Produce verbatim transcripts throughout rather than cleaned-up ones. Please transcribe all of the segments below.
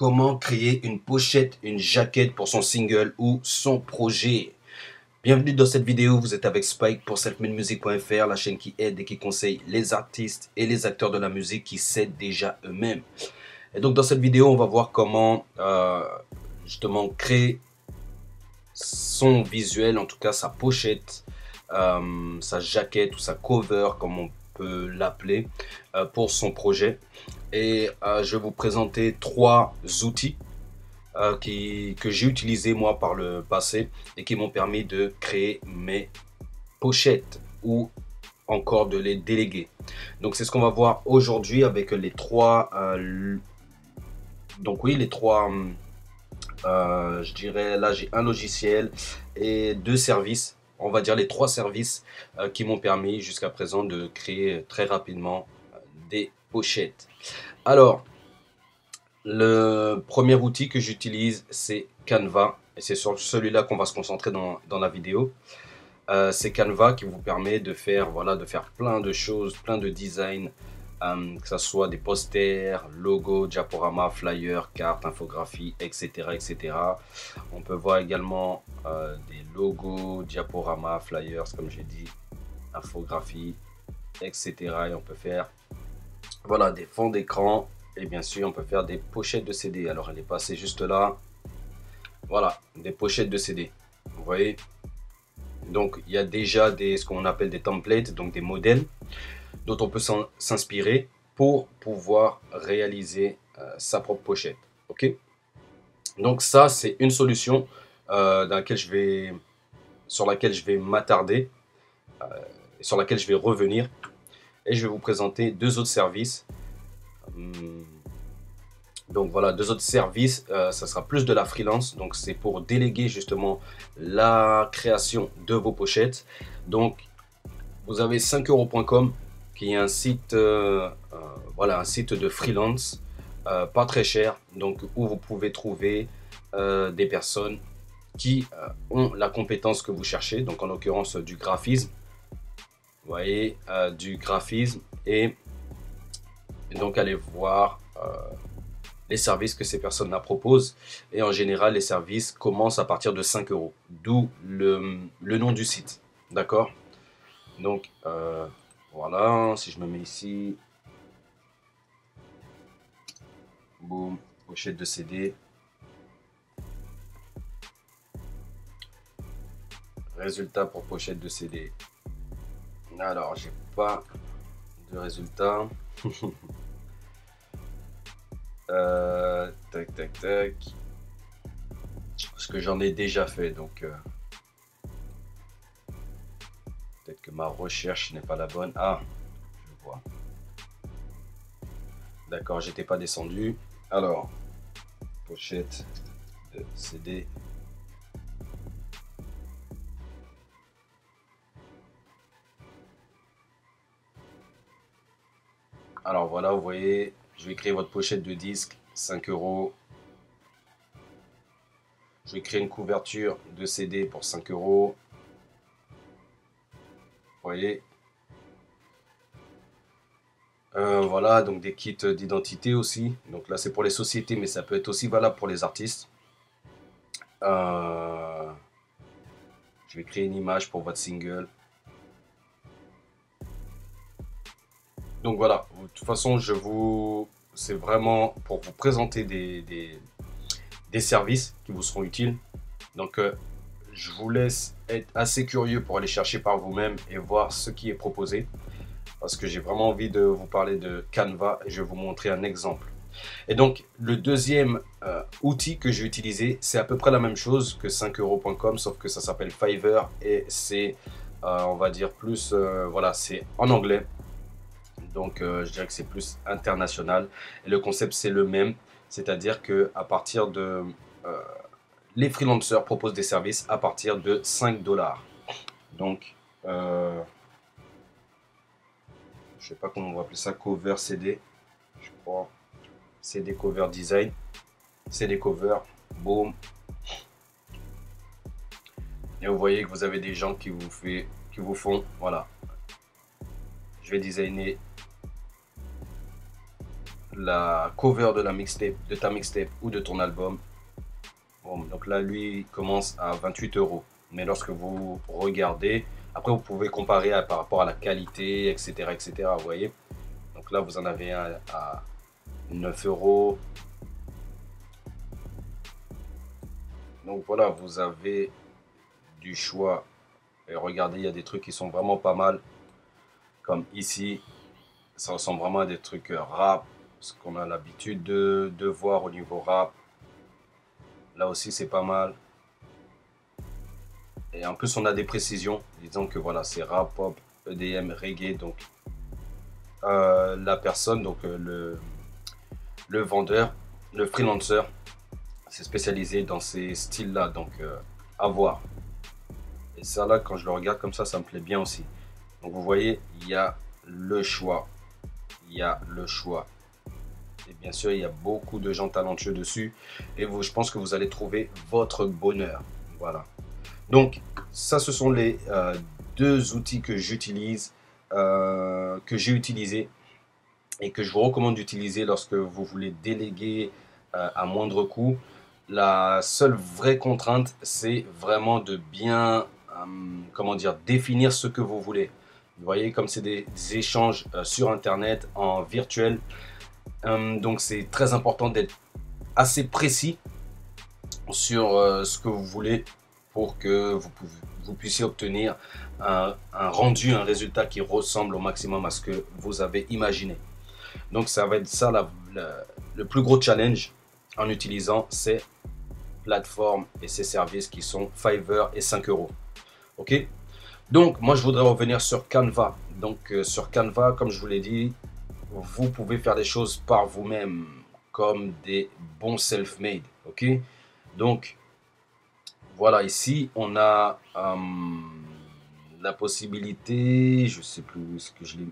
comment créer une pochette, une jaquette pour son single ou son projet. Bienvenue dans cette vidéo, vous êtes avec Spike pour self made music point F R, la chaîne qui aide et qui conseille les artistes et les acteurs de la musique qui s'aident déjà eux-mêmes. Et donc dans cette vidéo, on va voir comment euh, justement créer son visuel, en tout cas sa pochette, euh, sa jaquette ou sa cover comme on peut l'appeler euh, pour son projet. Et euh, je vais vous présenter trois outils euh, qui, que j'ai utilisés moi par le passé et qui m'ont permis de créer mes pochettes ou encore de les déléguer. Donc c'est ce qu'on va voir aujourd'hui avec les trois euh, donc oui les trois euh, je dirais là j'ai un logiciel et deux services, on va dire les trois services euh, qui m'ont permis jusqu'à présent de créer très rapidement euh, des pochettes. Alors, le premier outil que j'utilise, c'est Canva. Et c'est sur celui-là qu'on va se concentrer dans, dans la vidéo. Euh, c'est Canva qui vous permet de faire, voilà, de faire plein de choses, plein de designs, euh, que ce soit des posters, logos, diaporamas, flyers, cartes, infographies, et cetera, et cetera. On peut voir également euh, des logos, diaporamas, flyers, comme j'ai dit, infographies, et cetera. Et on peut faire voilà, des fonds d'écran et bien sûr on peut faire des pochettes de C D. Alors elle est passée juste là, voilà, des pochettes de C D, vous voyez. Donc il y a déjà des ce qu'on appelle des templates, donc des modèles dont on peut s'inspirer pour pouvoir réaliser euh, sa propre pochette. Ok, donc ça c'est une solution euh, dans laquelle je vais sur laquelle je vais m'attarder, euh, sur laquelle je vais revenir, et je vais vous présenter deux autres services. Donc voilà, deux autres services, euh, ça sera plus de la freelance. Donc c'est pour déléguer justement la création de vos pochettes. Donc vous avez cinq euros point com qui est un site, euh, euh, voilà, un site de freelance, euh, pas très cher. Donc où vous pouvez trouver euh, des personnes qui euh, ont la compétence que vous cherchez. Donc en l'occurrence du graphisme, vous voyez, euh, du graphisme et, et donc allez voir euh, les services que ces personnes-là proposent. Et en général, les services commencent à partir de cinq euros. D'où le, le nom du site. D'accord? Donc, euh, voilà. Si je me mets ici. Boum. Pochette de C D. Résultat pour pochette de C D. Alors, j'ai pas de résultat. Euh, tac tac tac, parce que j'en ai déjà fait, donc euh, peut-être que ma recherche n'est pas la bonne. Ah, je vois, d'accord, j'étais pas descendu. Alors, pochette de C D, alors voilà, vous voyez, je vais créer votre pochette de disque, cinq euros. Je vais créer une couverture de C D pour cinq euros. Vous voyez. Euh, voilà, donc des kits d'identité aussi. Donc là, c'est pour les sociétés, mais ça peut être aussi valable pour les artistes. Euh, je vais créer une image pour votre single. Donc voilà, de toute façon, je vous, c'est vraiment pour vous présenter des, des, des services qui vous seront utiles. Donc, euh, je vous laisse être assez curieux pour aller chercher par vous-même et voir ce qui est proposé. Parce que j'ai vraiment envie de vous parler de Canva et je vais vous montrer un exemple. Et donc, le deuxième euh, outil que j'ai utilisé, c'est à peu près la même chose que cinq euros point com, sauf que ça s'appelle Fiverr et c'est, euh, on va dire, plus, euh, voilà, c'est en anglais. Donc euh, je dirais que c'est plus international et le concept c'est le même, c'est-à-dire que à partir de euh, les freelancers proposent des services à partir de cinq dollars. Donc euh, je sais pas comment on va appeler ça, cover C D, je crois, C D cover design, C D cover, boom. Et vous voyez que vous avez des gens qui vous fait, qui vous font, voilà, je vais designer la cover de la mixtape, de ta mixtape ou de ton album. Bon, donc là, lui, il commence à vingt-huit euros. Mais lorsque vous regardez, après, vous pouvez comparer à, par rapport à la qualité, et cetera, et cetera. Vous voyez. Donc là, vous en avez un à neuf euros. Donc voilà, vous avez du choix. Et regardez, il y a des trucs qui sont vraiment pas mal. Comme ici, ça ressemble vraiment à des trucs rap. Ce qu'on a l'habitude de, de voir au niveau rap. Là aussi, c'est pas mal. Et en plus, on a des précisions. Disons que voilà, c'est rap, pop, E D M, reggae. Donc, euh, la personne, donc euh, le, le vendeur, le freelancer, c'est spécialisé dans ces styles-là. Donc, euh, à voir. Et ça, là, quand je le regarde comme ça, ça me plaît bien aussi. Donc, vous voyez, il y a le choix. Il y a le choix. Et bien sûr, il y a beaucoup de gens talentueux dessus. Et vous, je pense que vous allez trouver votre bonheur. Voilà. Donc, ça, ce sont les euh, deux outils que j'utilise, euh, que j'ai utilisés et que je vous recommande d'utiliser lorsque vous voulez déléguer euh, à moindre coût. La seule vraie contrainte, c'est vraiment de bien, euh, comment dire, définir ce que vous voulez. Vous voyez, comme c'est des, des échanges euh, sur Internet, en virtuel, euh, donc c'est très important d'être assez précis sur euh, ce que vous voulez pour que vous, pouvez, vous puissiez obtenir un, un rendu, un résultat qui ressemble au maximum à ce que vous avez imaginé. Donc ça va être ça la, la, le plus gros challenge en utilisant ces plateformes et ces services qui sont Fiverr et cinq euros. Ok. Donc moi je voudrais revenir sur Canva. Donc euh, sur Canva, comme je vous l'ai dit, vous pouvez faire des choses par vous-même comme des bons self-made. Ok. Donc voilà, ici on a euh, la possibilité, je sais plus où est-ce que je l'ai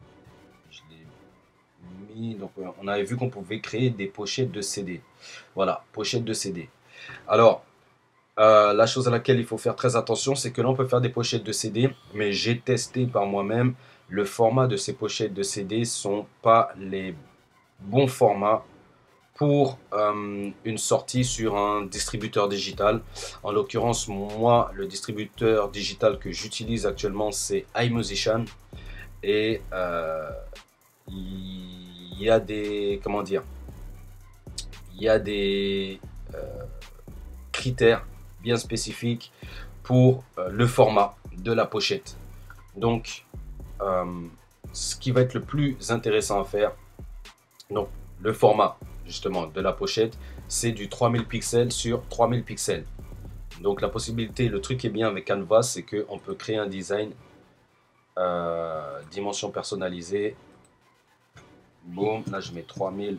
mis, donc on avait vu qu'on pouvait créer des pochettes de C D. Voilà, pochettes de C D. Alors, euh, la chose à laquelle il faut faire très attention, c'est que là on peut faire des pochettes de C D, mais j'ai testé par moi-même, le format de ces pochettes de C D sont pas les bons formats pour euh, une sortie sur un distributeur digital. En l'occurrence, moi, le distributeur digital que j'utilise actuellement, c'est iMusician. Et euh, il y a des, comment dire, il y a des euh, critères bien spécifiques pour euh, le format de la pochette. Donc, euh, ce qui va être le plus intéressant à faire, donc le format justement de la pochette, c'est du trois mille pixels sur trois mille pixels. Donc la possibilité, le truc qui est bien avec Canva, c'est qu'on peut créer un design euh, dimension personnalisée. Boum, là je mets trois mille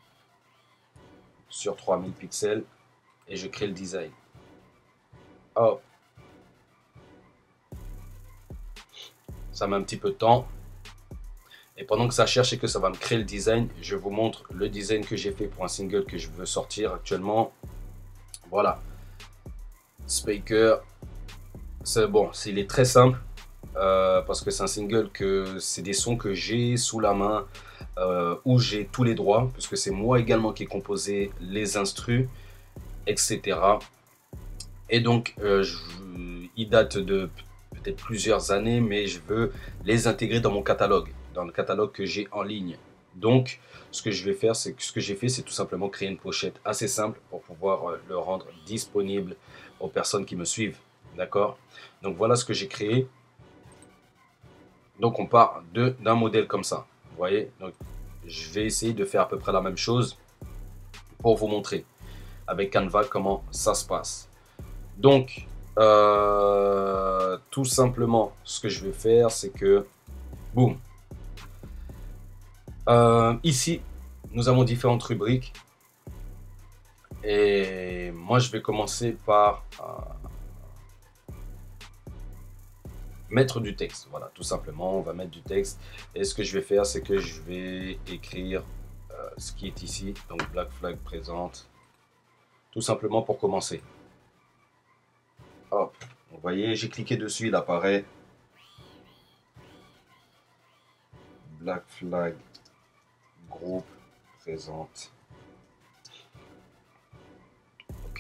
sur trois mille pixels et je crée le design. Hop. Ça met un petit peu de temps. Et pendant que ça cherche et que ça va me créer le design, je vous montre le design que j'ai fait pour un single que je veux sortir actuellement. Voilà. Speaker. C'est bon, il est très simple. Euh, parce que c'est un single que c'est des sons que j'ai sous la main, euh, où j'ai tous les droits, puisque c'est moi également qui ai composé les instrus, et cetera. Et donc, euh, je, il date de peut-être plusieurs années, mais je veux les intégrer dans mon catalogue, dans le catalogue que j'ai en ligne. Donc, ce que je vais faire, c'est que ce que j'ai fait, c'est tout simplement créer une pochette assez simple pour pouvoir euh, le rendre disponible aux personnes qui me suivent. D'accord? Donc, voilà ce que j'ai créé. Donc, on part d'un modèle comme ça. Vous voyez? Donc, je vais essayer de faire à peu près la même chose pour vous montrer avec Canva comment ça se passe. Donc, euh, tout simplement, ce que je vais faire, c'est que, boum, euh, ici, nous avons différentes rubriques. Et moi, je vais commencer par euh, mettre du texte. Voilà, tout simplement, on va mettre du texte. Et ce que je vais faire, c'est que je vais écrire euh, ce qui est ici. Donc, Black Flag présente. Tout simplement pour commencer. Hop, vous voyez, j'ai cliqué dessus, il apparaît. Black Flag Group présente. Ok.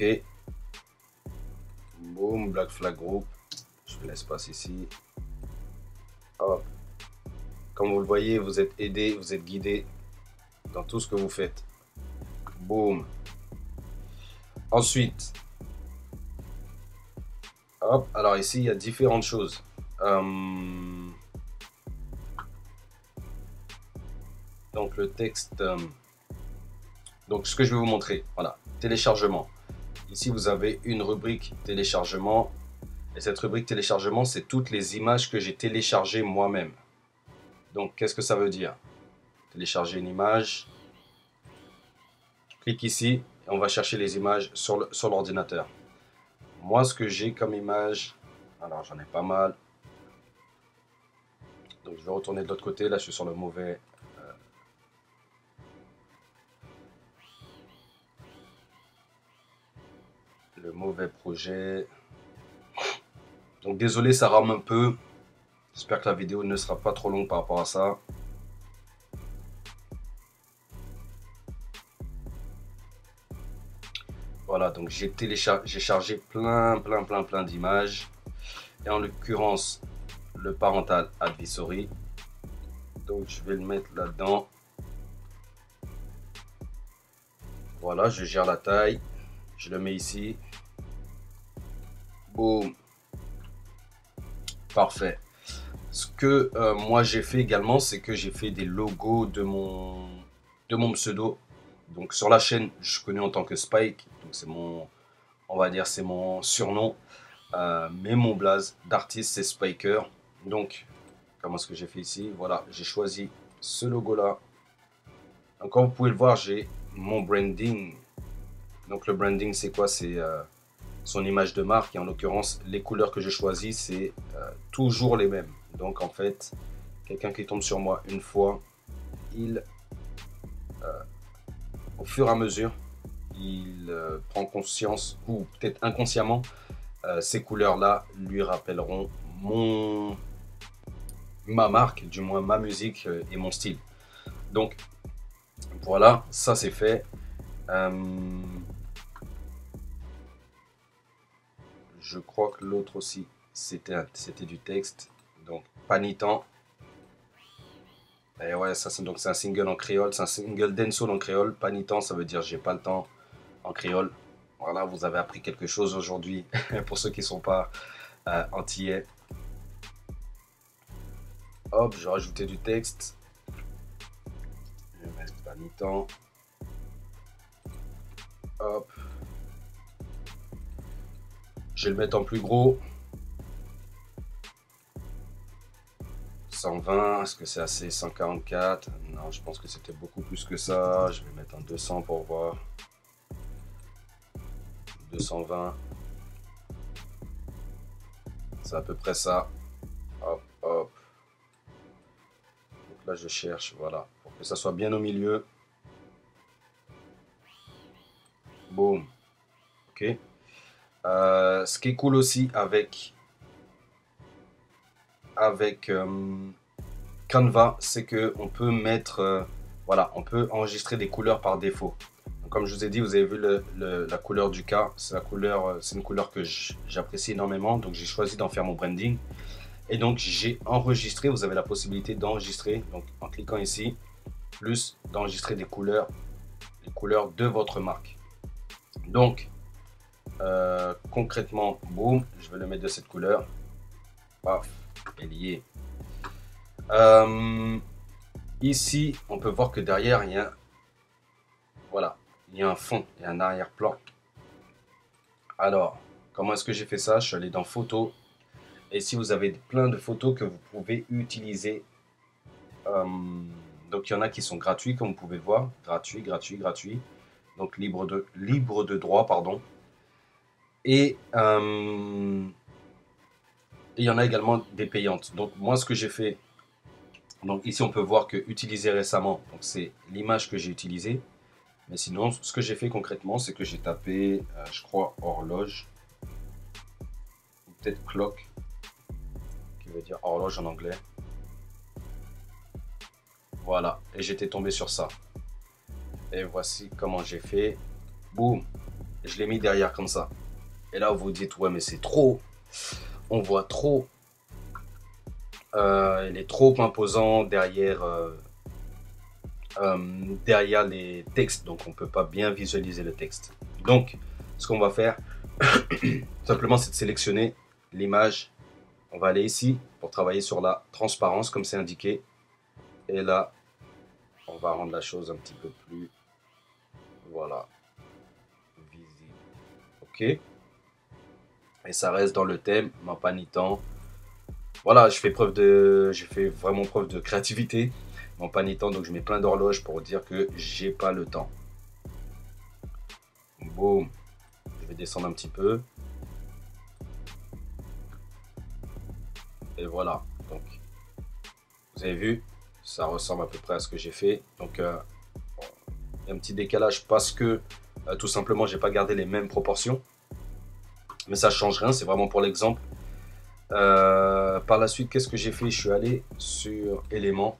Boom, Black Flag Group. Je fais l'espace ici. Hop. Comme vous le voyez, vous êtes aidé, vous êtes guidé dans tout ce que vous faites. Boom. Ensuite, hop. Alors ici, il y a différentes choses. Euh, donc le texte. Euh, donc ce que je vais vous montrer. Voilà. Téléchargement. Ici, vous avez une rubrique téléchargement. Et cette rubrique téléchargement, c'est toutes les images que j'ai téléchargées moi-même. Donc, qu'est-ce que ça veut dire? Télécharger une image. Clique ici et on va chercher les images sur l'ordinateur. Moi, ce que j'ai comme image, alors j'en ai pas mal. Donc, je vais retourner de l'autre côté. Là, je suis sur le mauvais... Euh, le mauvais projet. Donc, désolé, ça rame un peu. J'espère que la vidéo ne sera pas trop longue par rapport à ça. Voilà, donc j'ai téléchargé, j'ai chargé plein, plein, plein, plein d'images. Et en l'occurrence, le parental advisory. Donc je vais le mettre là-dedans. Voilà, je gère la taille. Je le mets ici. Boum. Parfait. Ce que euh, moi j'ai fait également, c'est que j'ai fait des logos de mon, de mon pseudo. Donc sur la chaîne, je suis connu en tant que Spike. Donc c'est mon, on va dire, c'est mon surnom. Euh, mais mon blaze d'artiste, c'est Spiker. Donc, comment est-ce que j'ai fait ici? Voilà, j'ai choisi ce logo-là. Donc, comme vous pouvez le voir, j'ai mon branding. Donc, le branding, c'est quoi? C'est euh, son image de marque. Et en l'occurrence, les couleurs que j'ai choisies, c'est euh, toujours les mêmes. Donc, en fait, quelqu'un qui tombe sur moi une fois, il, euh, au fur et à mesure, il euh, prend conscience, ou peut-être inconsciemment, euh, ces couleurs-là lui rappelleront mon, ma marque, du moins ma musique euh, et mon style. Donc, voilà, ça c'est fait. Euh, je crois que l'autre aussi, c'était c'était du texte. Donc, Panitent. Et ouais, ça c'est donc c'est un single en créole, c'est un single dancehall en créole. Panitent, ça veut dire j'ai pas le temps en créole. Voilà, vous avez appris quelque chose aujourd'hui pour ceux qui ne sont pas euh, antillais. Hop, je vais rajouter du texte. Je vais mettre Panitent. Hop. Je vais le mettre en plus gros. cent vingt, est-ce que c'est assez? cent quarante-quatre? Non, je pense que c'était beaucoup plus que ça. Je vais mettre un deux cents pour voir. deux cent vingt. C'est à peu près ça. Hop, hop. Donc là, je cherche, voilà, pour que ça soit bien au milieu. Boum. Ok. Euh, ce qui est cool aussi avec avec euh, Canva, c'est que on peut mettre, euh, voilà, on peut enregistrer des couleurs par défaut. Donc, comme je vous ai dit, vous avez vu le, le, la couleur du cas, c'est la couleur, c'est une couleur que j'apprécie énormément, donc j'ai choisi d'en faire mon branding. Et donc j'ai enregistré, vous avez la possibilité d'enregistrer, donc en cliquant ici, plus d'enregistrer des couleurs, les couleurs de votre marque. Donc euh, concrètement, boum, je vais le mettre de cette couleur. Paf, est lié. Euh, ici, on peut voir que derrière, il y a, voilà, il y a un fond, il y a un arrière-plan. Alors, comment est-ce que j'ai fait ça? Je suis allé dans photos. Et si vous avez plein de photos que vous pouvez utiliser, euh, donc il y en a qui sont gratuits, comme vous pouvez le voir, gratuit, gratuit, gratuit, donc libre de, libre de droit, pardon. Et euh, il y en a également des payantes. Donc moi, ce que j'ai fait, donc ici on peut voir que utiliser récemment, donc c'est l'image que j'ai utilisée. Mais sinon, ce que j'ai fait concrètement, c'est que j'ai tapé, euh, je crois, horloge, ou peut-être clock, qui veut dire horloge en anglais. Voilà, et j'étais tombé sur ça. Et voici comment j'ai fait. Boum, je l'ai mis derrière comme ça. Et là, vous dites, ouais, mais c'est trop. On voit trop. Euh, il est trop imposant derrière, euh, euh, derrière les textes. Donc, on ne peut pas bien visualiser le texte. Donc, ce qu'on va faire, simplement, c'est de sélectionner l'image. On va aller ici pour travailler sur la transparence, comme c'est indiqué. Et là, on va rendre la chose un petit peu plus, voilà, visible. OK. Et ça reste dans le thème, Mampanitan. Voilà, je fais preuve de, j'ai fait vraiment preuve de créativité. Mampanitan, donc je mets plein d'horloges pour dire que j'ai pas le temps. Boum. Je vais descendre un petit peu. Et voilà. Donc, vous avez vu, ça ressemble à peu près à ce que j'ai fait. Donc, euh, il y a un petit décalage parce que euh, tout simplement, j'ai pas gardé les mêmes proportions. Mais ça change rien, c'est vraiment pour l'exemple. Euh, par la suite, qu'est-ce que j'ai fait? Je suis allé sur éléments.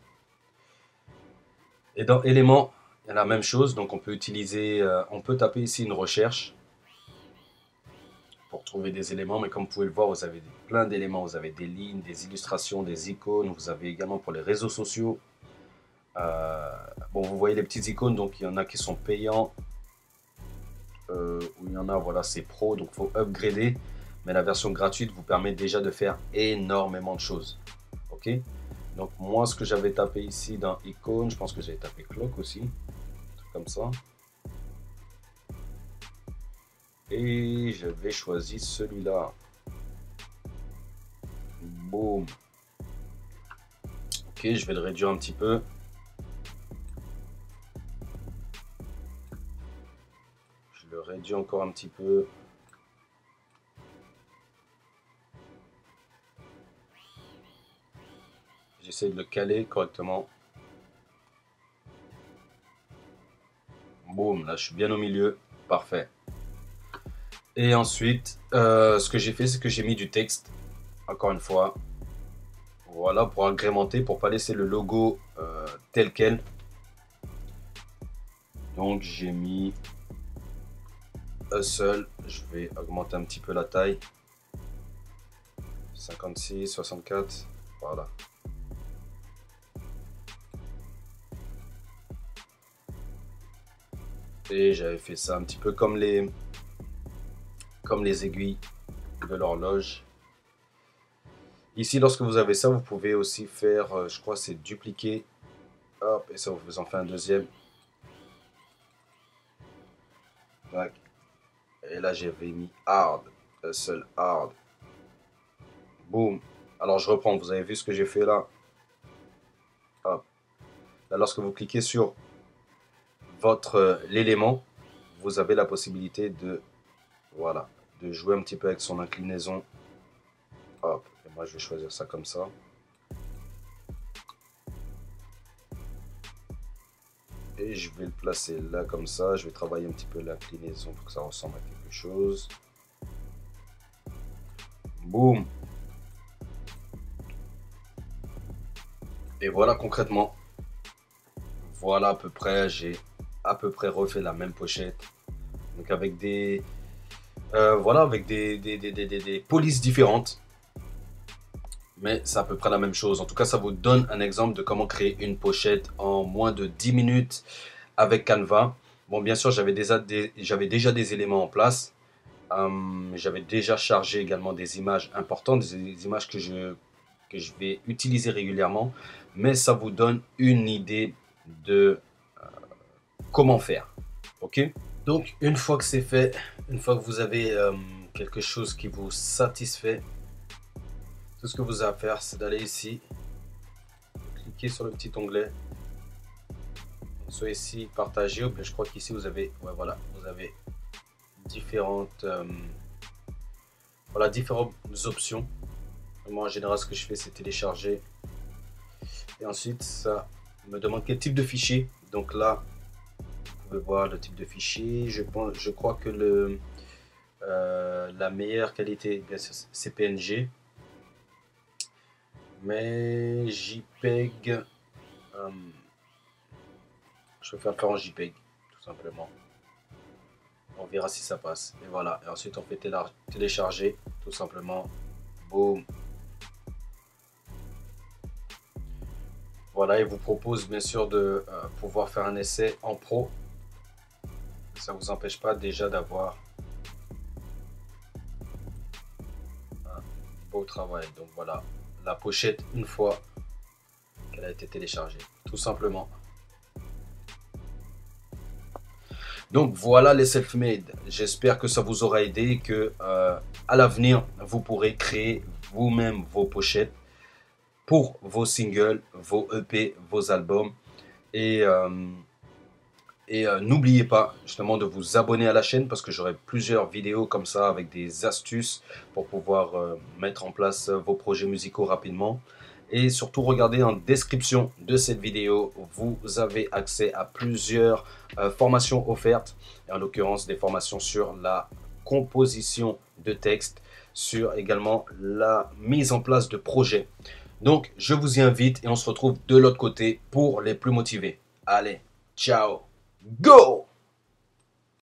Et dans éléments, il y a la même chose. Donc, on peut utiliser, euh, on peut taper ici une recherche pour trouver des éléments. Mais comme vous pouvez le voir, vous avez plein d'éléments. Vous avez des lignes, des illustrations, des icônes. Vous avez également pour les réseaux sociaux. Euh, bon, vous voyez les petites icônes. Donc, il y en a qui sont payants. Euh, où il y en a, voilà, c'est pro. Donc, il faut upgrader. Mais la version gratuite vous permet déjà de faire énormément de choses. OK? Donc moi, ce que j'avais tapé ici dans icône, je pense que j'avais tapé clock aussi, un truc comme ça. Et j'avais choisi celui-là. Boum. Ok, je vais le réduire un petit peu. Je le réduis encore un petit peu. J'essaie de le caler correctement. Boum, là je suis bien au milieu. Parfait. Et ensuite, euh, ce que j'ai fait, c'est que j'ai mis du texte. Encore une fois. Voilà, pour agrémenter, pour pas laisser le logo euh, tel quel. Donc j'ai mis un seul. Je vais augmenter un petit peu la taille. cinquante-six, soixante-quatre. Voilà. Et j'avais fait ça un petit peu comme les, comme les aiguilles de l'horloge. Ici, lorsque vous avez ça, vous pouvez aussi faire, euh, je crois, c'est dupliquer. Hop, et ça vous en fait un deuxième. Tac. Et là, j'avais mis hard, un seul hard. Boum. Alors, je reprends. Vous avez vu ce que j'ai fait là? Hop. Là, lorsque vous cliquez sur votre euh, l'élément, vous avez la possibilité de, voilà, de jouer un petit peu avec son inclinaison. Hop. Et moi, je vais choisir ça comme ça. Et je vais le placer là comme ça. Je vais travailler un petit peu l'inclinaison pour que ça ressemble à quelque chose. Boum. Et voilà concrètement. Voilà à peu près. J'ai à peu près refait la même pochette. Donc avec des... Euh, voilà, avec des, des, des, des, des polices différentes. Mais c'est à peu près la même chose. En tout cas, ça vous donne un exemple de comment créer une pochette en moins de dix minutes avec Canva. Bon, bien sûr, j'avais déjà des, j'avais déjà des éléments en place. Euh, j'avais déjà chargé également des images importantes, des images que je, que je vais utiliser régulièrement. Mais ça vous donne une idée de euh, comment faire. OK? Donc, une fois que c'est fait, une fois que vous avez euh, quelque chose qui vous satisfait, tout ce que vous avez à faire, c'est d'aller ici, cliquer sur le petit onglet, soit ici, partager, ou bien je crois qu'ici vous avez, ouais, voilà, vous avez différentes, euh, voilà, différentes options. Moi, en général, ce que je fais, c'est télécharger. Et ensuite, ça me demande quel type de fichier. Donc là, vous pouvez voir le type de fichier. Je, pense, je crois que le, euh, la meilleure qualité, c'est P N G. Mais JPEG, euh, je préfère le faire en JPEG. simplement. On verra si ça passe. Et voilà. Et ensuite, on fait télécharger, tout simplement. Boum. Voilà, il vous propose bien sûr de euh, pouvoir faire un essai en pro. Ça ne vous empêche pas déjà d'avoir un beau travail. Donc voilà, la pochette une fois qu'elle a été téléchargée, tout simplement. Donc voilà les self-made. J'espère que ça vous aura aidé et que euh, à l'avenir, vous pourrez créer vous-même vos pochettes pour vos singles, vos E P, vos albums. Et, euh, et euh, n'oubliez pas justement de vous abonner à la chaîne parce que j'aurai plusieurs vidéos comme ça avec des astuces pour pouvoir euh, mettre en place vos projets musicaux rapidement. Et surtout, regardez en description de cette vidéo, vous avez accès à plusieurs euh, formations offertes. En l'occurrence, des formations sur la composition de texte, sur également la mise en place de projets. Donc, je vous y invite et on se retrouve de l'autre côté pour les plus motivés. Allez, ciao, go!